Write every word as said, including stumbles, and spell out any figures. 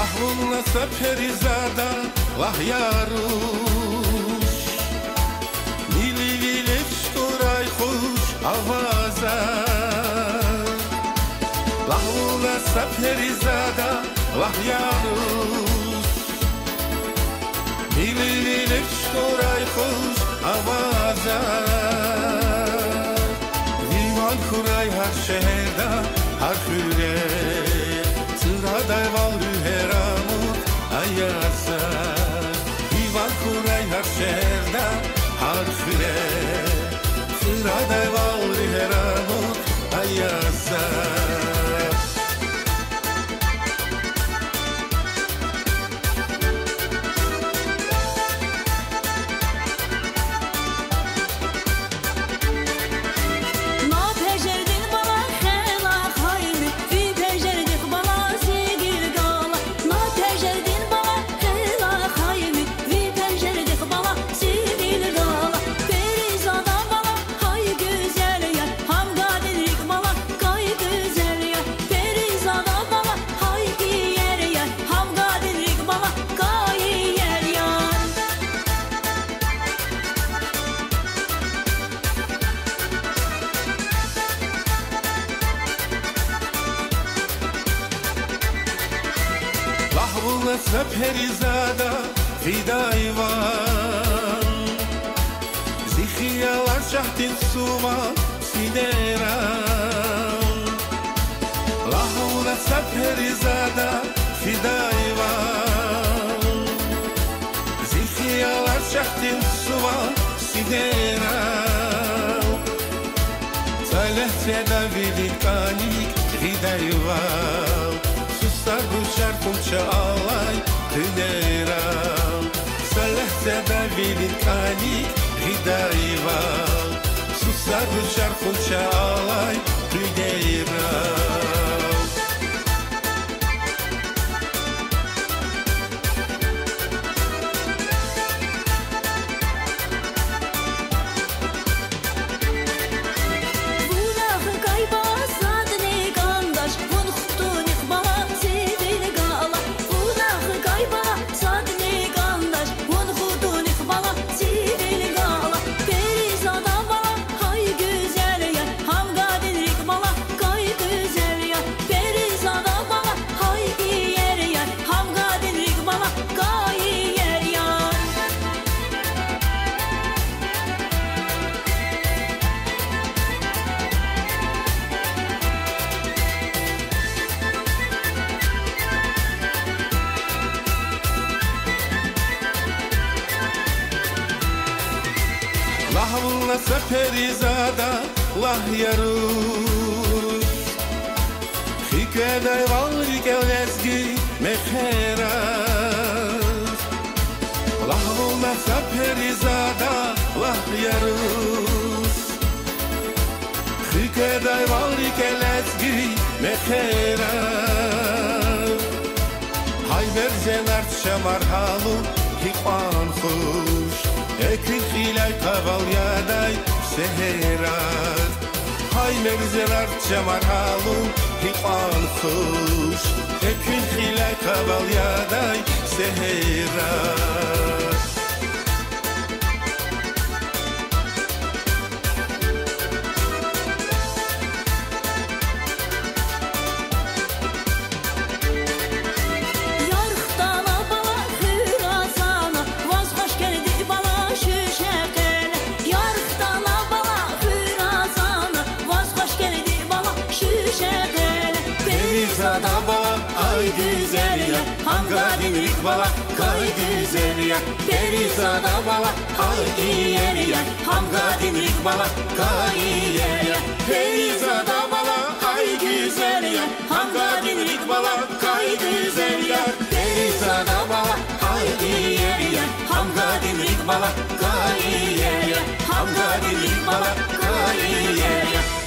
Lahvunla Perizada, lah yarush Mili vilif şkuray kuş avaza Lahvunla Perizada, lah yarush Mili vilif şkuray kuş avaza Vivan kuray har şehirda, har küre Sırada val rüheramut ayasa Vivan kuray har şehirda, har küre Sırada val rüheramut ayasa Lahvunla Perizada, fidayvan Zihiyalar şahtin suma sideran Lahvunla Perizada, fidayvan Zihiyalar şahtin suma sideran Salehseda vilikanik fidayvan Sargushar kulcha alay tneram Salehseda vilikanik hidayvan Sargushar kulcha alay tneram Lahvunla Perizada, lah yarush Chikeday valrike lezgi mecheras Lahvunla Perizada, lah yarush Chikeday valrike lezgi mecheras Hay berzenar shamar halu hiqan khush Ekrin xilay qaval yaday seherat Hay merzelar chamar halu hiqan khush Ekrin xilay qaval yaday seherat Perizada bala ay güzel ya Hamgadin rikbala kay güzel ya Perizada bala ay yer ya Hamgadin rikbala kay yer ya Perizada bala ay güzel ya Hamgadin rikbala kay güzel ya Perizada bala ay yer ya Hamgadin rikbala kay yer ya Hamgadin rikbala kay yer ya